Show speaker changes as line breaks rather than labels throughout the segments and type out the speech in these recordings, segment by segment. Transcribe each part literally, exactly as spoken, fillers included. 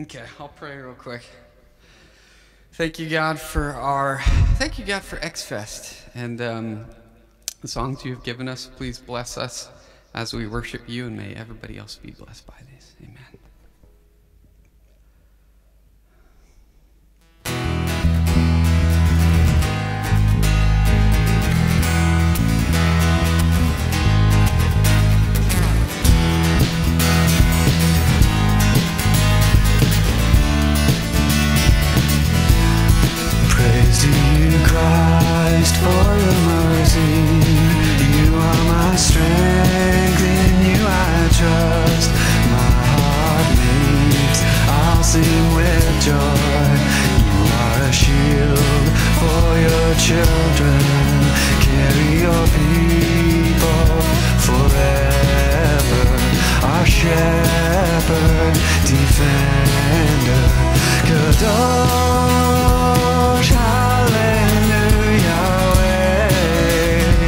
Okay, I'll pray real quick. Thank you, God, for our, thank you, God, for X-Fest and um, the songs you have given us. Please bless us as we worship you, and may everybody else be blessed by these. Amen.
Praise to you, Christ, for your mercy. You are my strength, in you I trust. My heart leaps, I'll sing with joy. You are a shield for your children. Carry your people forever. Our shepherd, defender, Kadosh, hallelujah, Yahweh.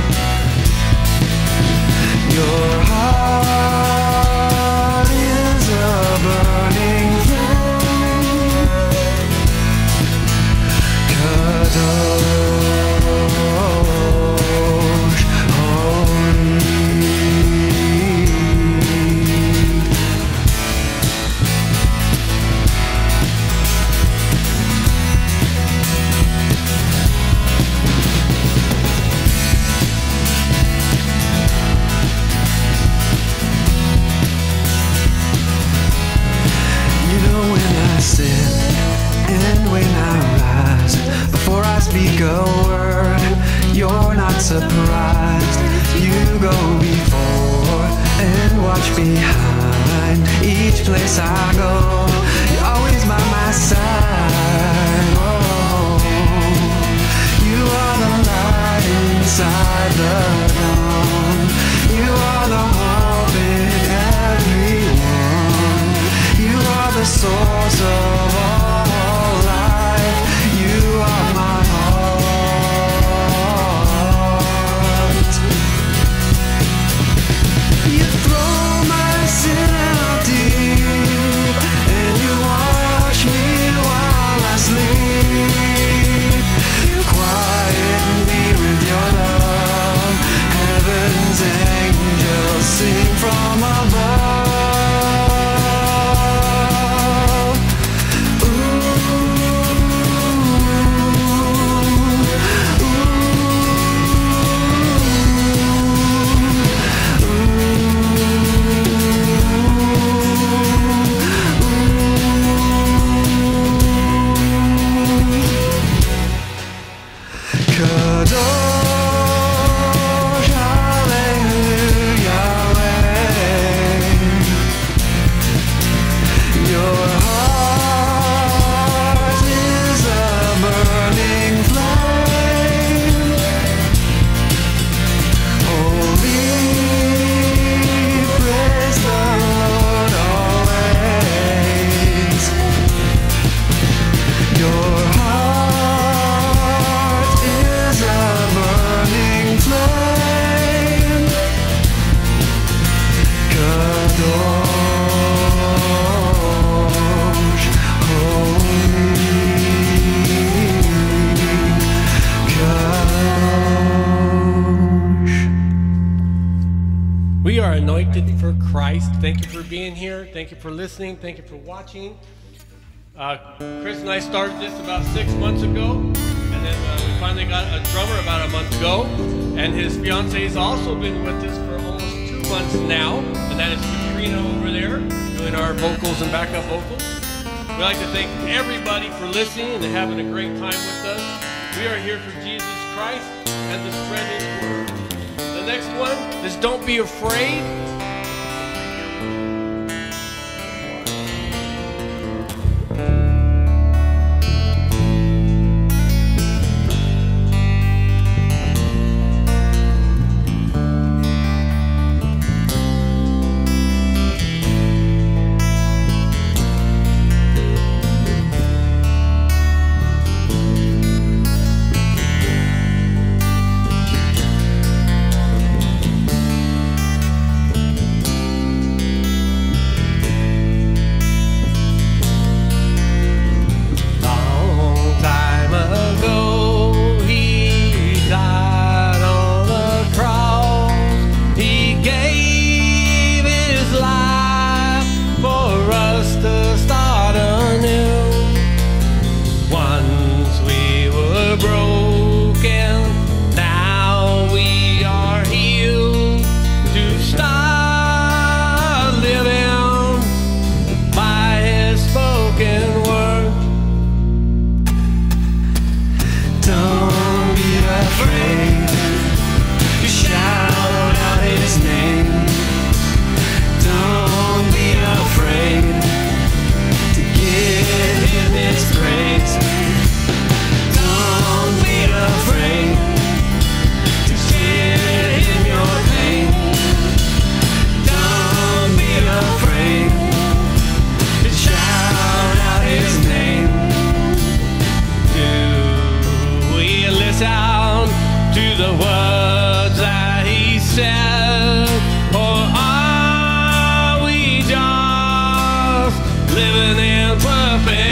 Your heart is a burning flame, Kadosh, holy. You know when I sit and when I rise, before I speak a word, you're not surprised. You go before and watch behind each place I go. You're always by my side. Oh, you are the light inside the dawn. You are the hope in everyone. You are the source of all life. You are my heart. You throw my sin out deep, and you wash me while I sleep. You quiet me with your love. Heaven's angels sing from above. Kadosh, hallelujah, Yahweh. Your heart is a burning flame. Holy, praise the Lord always. Your heart is a burning flame. Kadosh, holy, Kadosh.
We are anointed for Christ. Thank you for being here. Thank you for listening. Thank you for watching. Uh, Chris and I started this about six months ago, and then uh, we finally got a drummer about a month ago, and his fiance has also been with us for almost two months now, and that is Katrina over there doing our vocals and backup vocals. We'd like to thank everybody for listening and having a great time with us. We are here for Jesus Christ and to spread His word. The next one is Don't Be Afraid.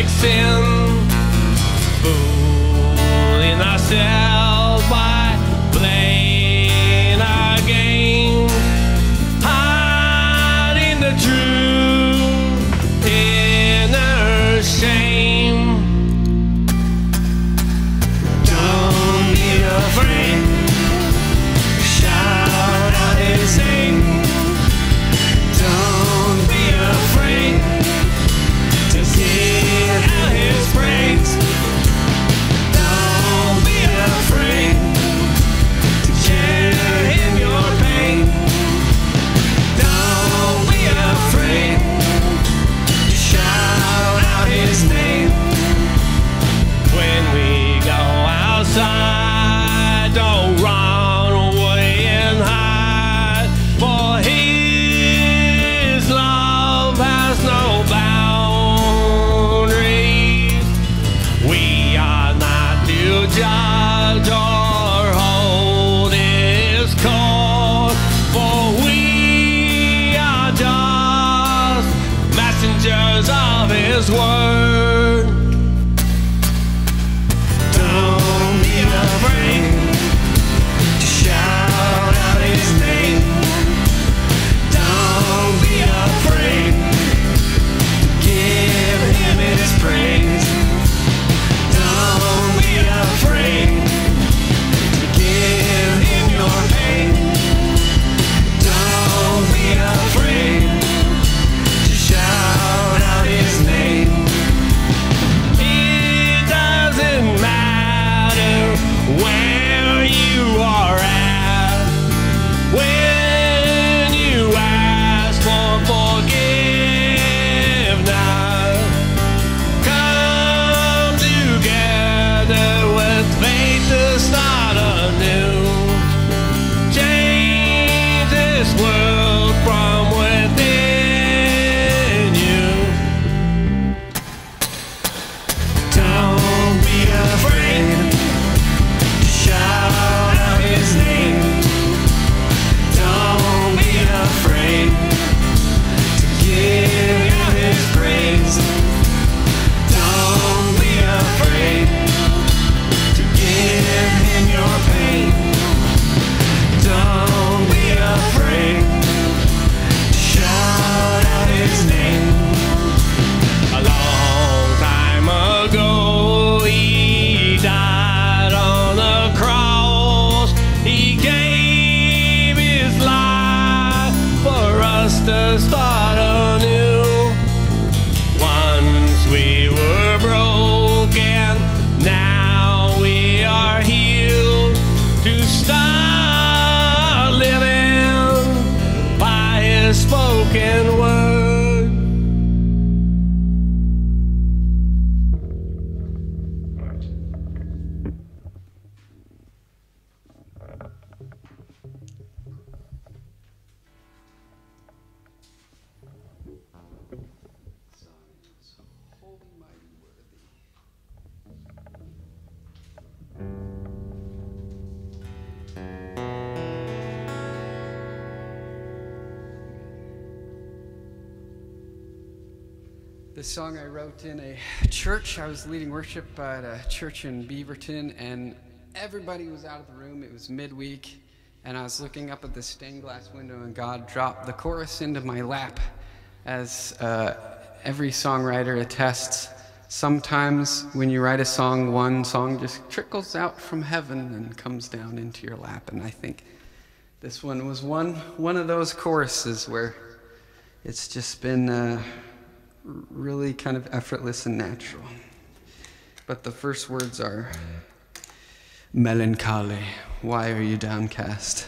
like sin, fooling ourselves by playing our game, hiding the truth in our shame. Don't be afraid, shout out his name. Don't be afraid to give out his praise. Don't be afraid to share in your pain. Don't be afraid to shout out his name. When we go outside, don't run away and hide, for his love has no boundaries. We are not to judge or hold his court, for we are just messengers of his word. Don't be afraid to shout out his name. Don't be afraid to give him his praise. Don't be afraid to give him your pain. Don't be afraid to shout out his name. It doesn't matter where you are at when you ask for forgiveness. Come together with faith to start anew. Change this world from within you. Don't be afraid to shout out his name. Don't be afraid to give him his praise. Don't be afraid to give him your pain. Don't be afraid to shout out his name. A long time ago, he died on the cross. He gave his life for us to start anew. Once we were broken, now we are healed to start living by his spoken word.
This song I wrote in a church. I was leading worship at a church in Beaverton, and everybody was out of the room. It was midweek, and I was looking up at the stained glass window, and God dropped the chorus into my lap. As uh, every songwriter attests, sometimes when you write a song, one song just trickles out from heaven and comes down into your lap. And I think this one was one, one of those choruses where it's just been uh, really kind of effortless and natural. But the first words are, melancholy, why are you downcast?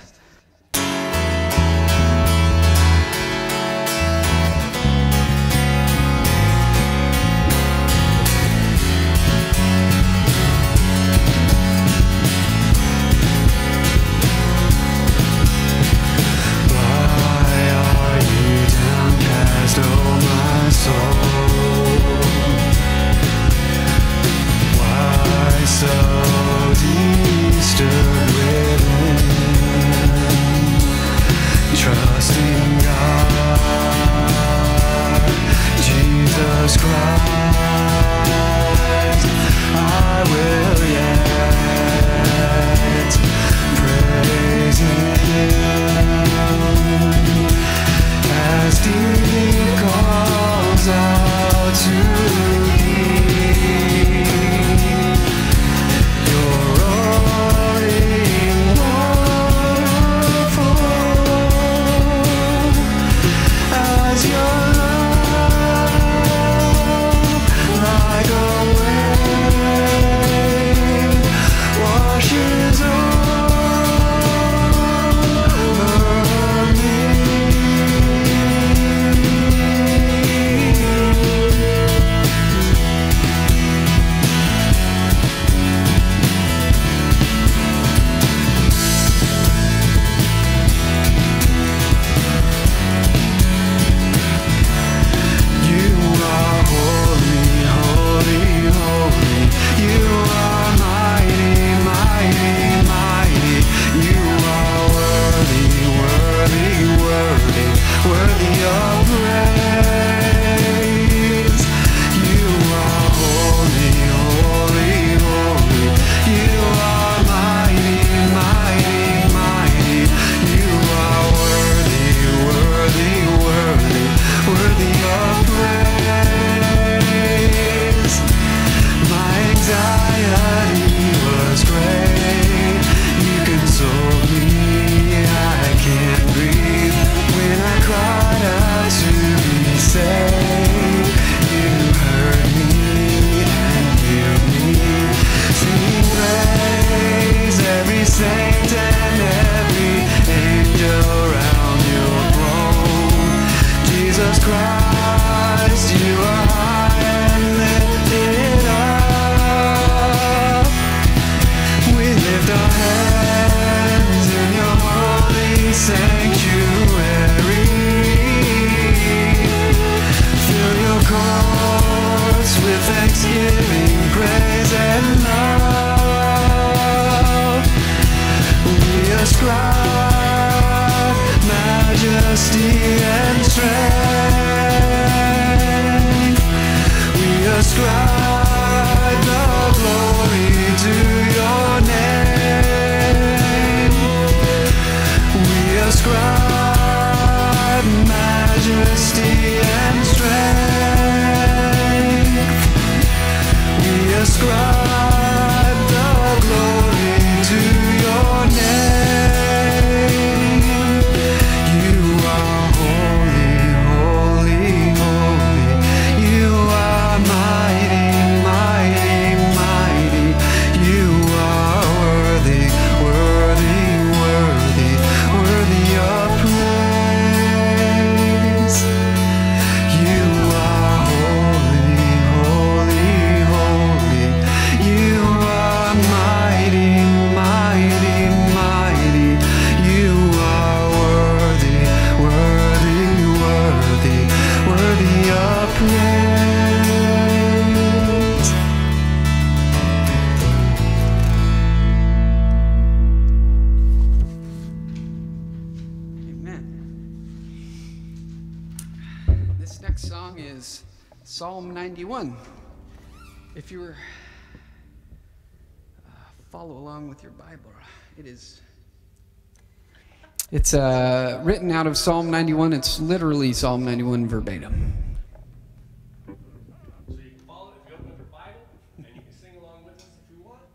So disturbed within. to keep. You're rolling waterfall as your love like a wave washes over me. You are holy, holy, holy. You are mighty, mighty, mighty. You are worthy, worthy, worthy, worthy of praise. You are holy, holy, holy. You are mighty, mighty, mighty. You are worthy, worthy, worthy, worthy of praise. My anxiety was great. You consoled me. I can't breathe when I cried out to be saved. You heard me and healed me. Sing praise every saint and every angel around your throne. Jesus Christ, you are high and lifted up. We lift our hands in your holy sanctuary. Fill your courts with thanksgiving, praise, and love. We ascribe majesty and strength. We ascribe the glory to your name. We ascribe majesty and strength. We ascribe the glory to your name. You are holy, holy, holy. You are mighty, mighty, mighty. You are worthy, worthy, worthy, worthy of praise. You are holy, holy, holy. You are mighty, mighty, mighty. You are worthy, worthy, worthy, worthy of praise.
Amen. This next song is Psalm ninety-one. If you were uh, follow along with your Bible, it is. It's uh, written out of Psalm ninety-one. It's literally Psalm ninety-one verbatim.
So you can follow it if you open up your Bible, and you can sing along with us if you want.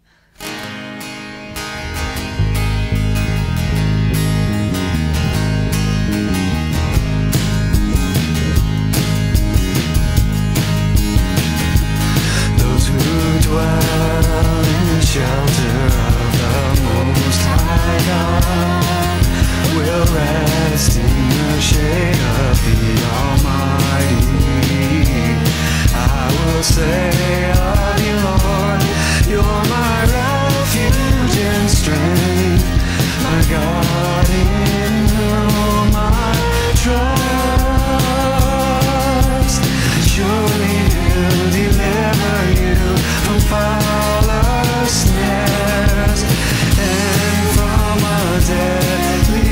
Those who dwell in the shelter of the Most High God will rest in the shade of the Almighty. I will say of you, Lord, you're my refuge and strength, my God in whom I trust. Surely he'll deliver you from fowler's snares and from a deadly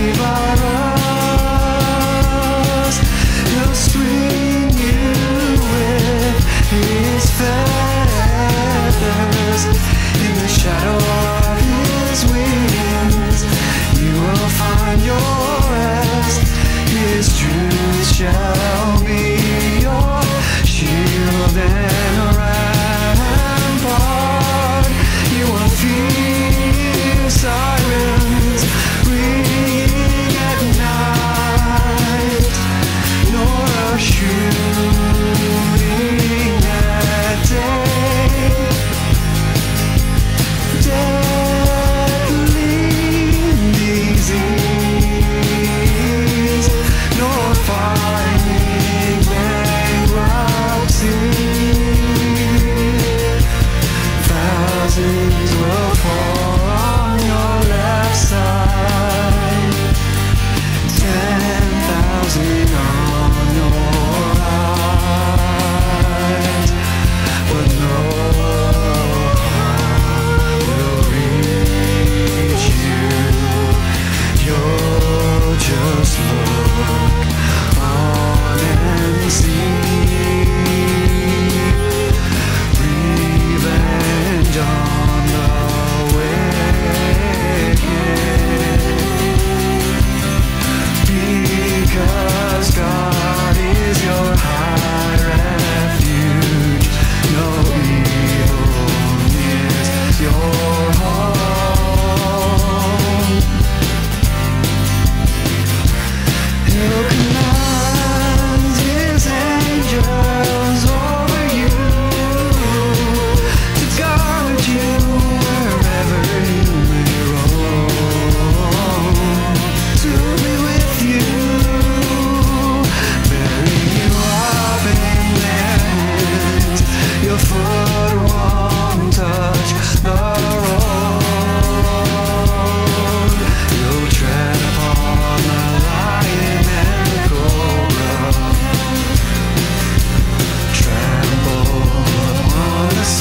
virus. He'll screen you with his feathers. In the shadow of his wings you will find your rest. His truth shall be your shield.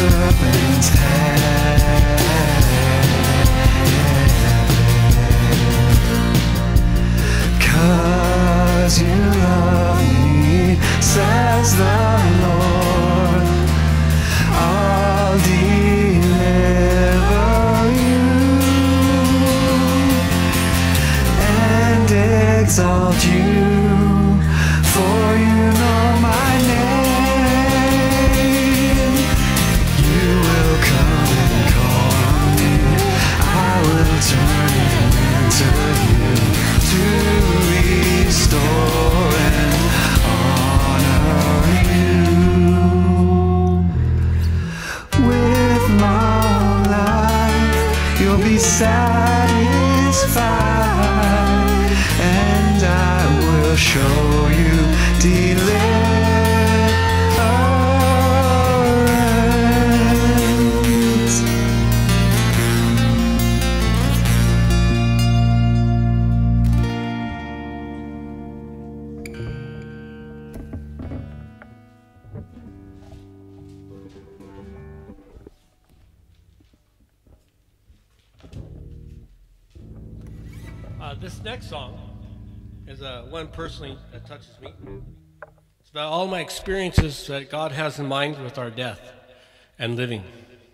serpent's head. 'Cause you love me, says the Lord, I'll deliver you and exalt you, for you know my name. You will come and call on me, I will turn and answer you, to restore and honor you. With long life you'll be satisfied, and I will show you deliverance.
Uh, this next song is uh, one personally that touches me. It's about all my experiences that God has in mind with our death and living.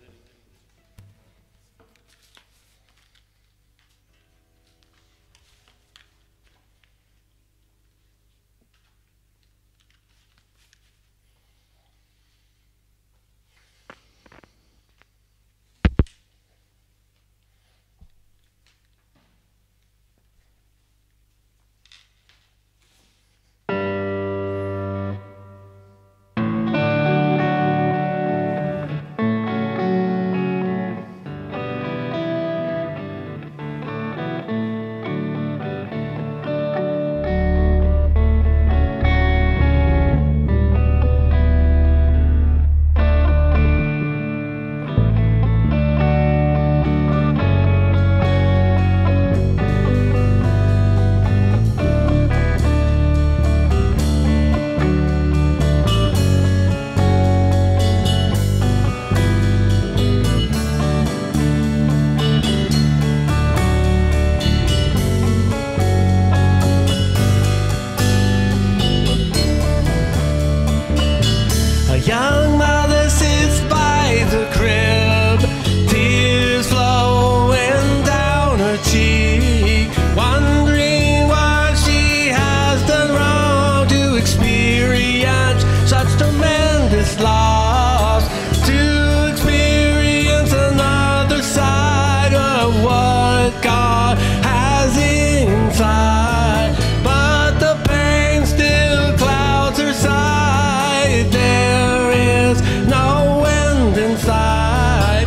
Young mother sits by the crib, tears flowing down her cheek, wondering what she has done wrong to experience such tremendous loss, to experience another side of what God has inside. But the pain still clouds her sight. There is no end inside.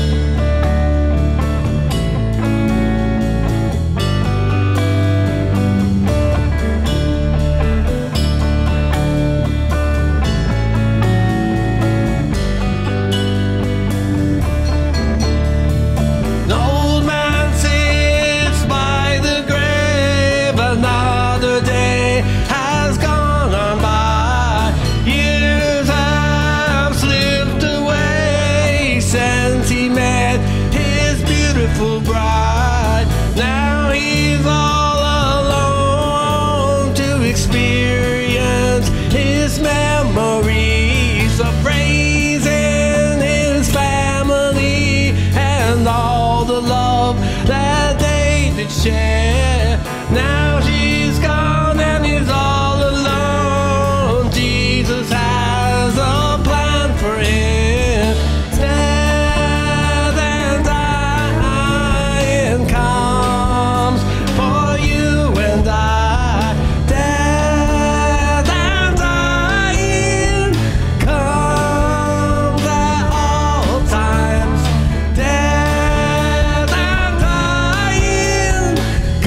An old man sits by the grave. Another day has gone on by. Years have slipped away since he met his beautiful bride. Now he's all alone to experience his memories of raising his family and all the love that they did share. Now she's gone and he's all alone. Jesus has a plan for him. Death and dying comes for you and I. Death and dying comes at all times. Death and dying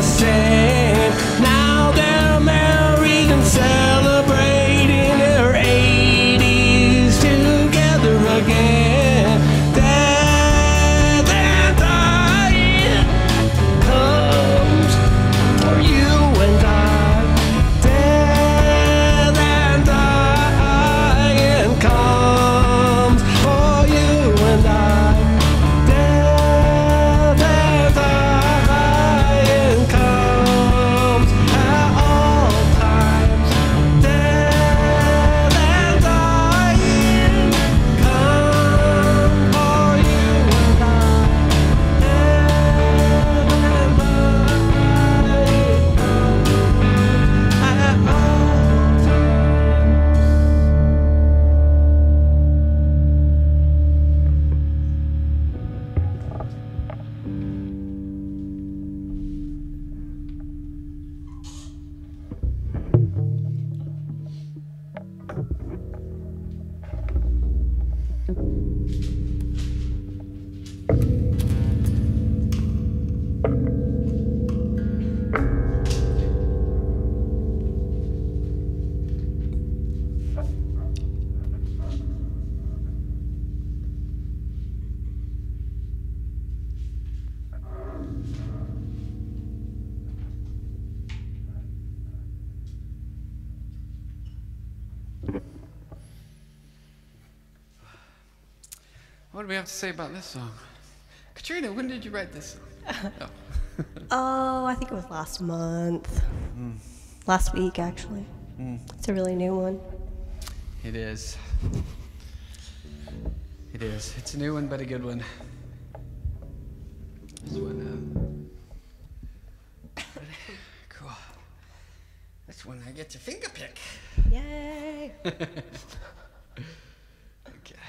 same. Now they're married and celebrating their eighties together again. Death and dying comes for you and I. Death and dying comes for you and I. Death and dying comes at all times. Death and dying come for you and I. Death and dying come at all
What do we have to say about this song? Katrina, when did you write this song? Oh.
Oh, I think it was last month. Last week, actually. It's a really new one.
It is. It is. It's a new one, but a good one. This one, um, cool. This one I get to finger pick.
Yay!
Okay.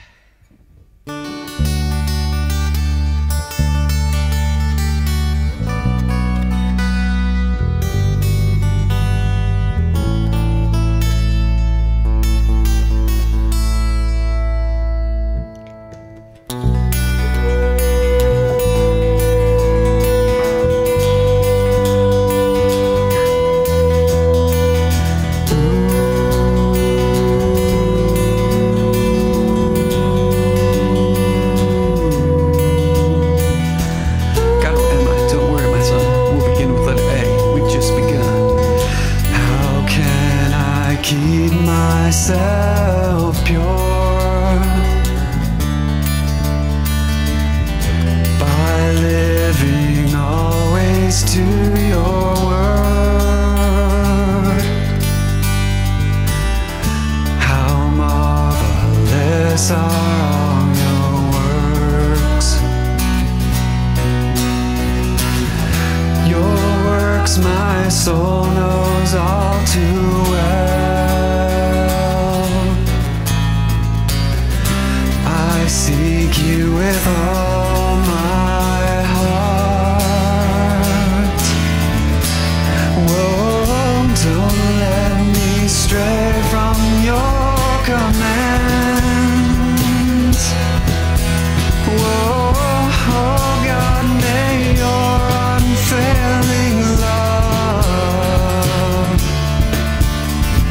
Got no Emma, don't worry, my son. We'll begin with letter A. We've just begun. How can I keep myself pure? By living always to your word. How marvelous are all your works. Your works my soul knows all too well. I seek you with all my heart. Whoa, don't let me stray from your commands. Whoa, oh God, may your unfailing love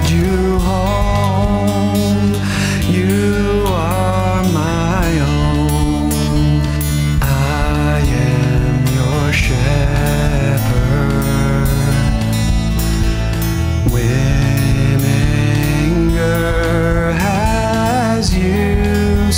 called you home. You are my own. I am your shepherd. When anger has you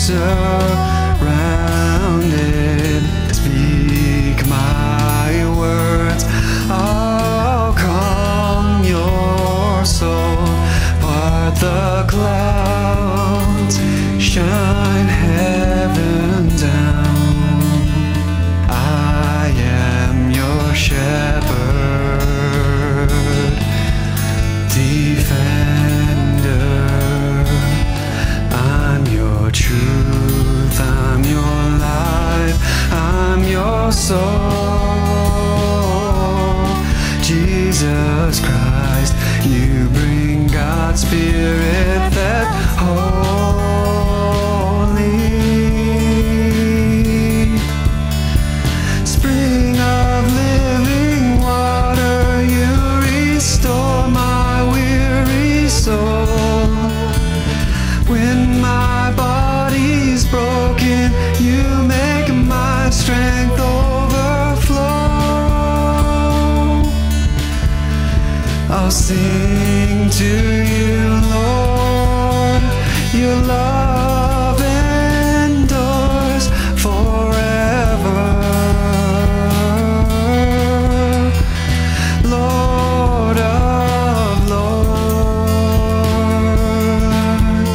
surrounded, speak my words. I'll calm your soul. Part the clouds, shine heaven down. I am your shepherd, defender. I'm your truth, I'm your life, I'm your soul. Jesus Christ, you bring God's Spirit that holy spring of living water. You restore my weary soul. When my body's broken, you make my strength overflow. I'll sing to you, Lord. Your love endures forever. Lord of Lords,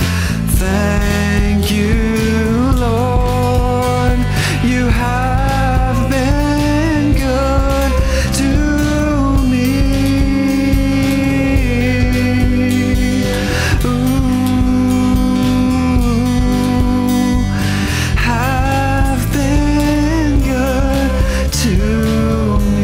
thank you, Lord. You have been good to me. Ooh, have been good to me.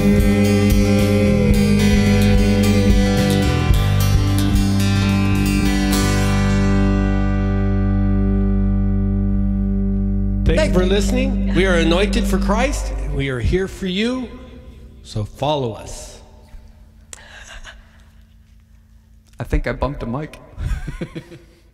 Thank you for listening. We are anointed for Christ. We are here for you. So follow us.
I think I bumped a mic.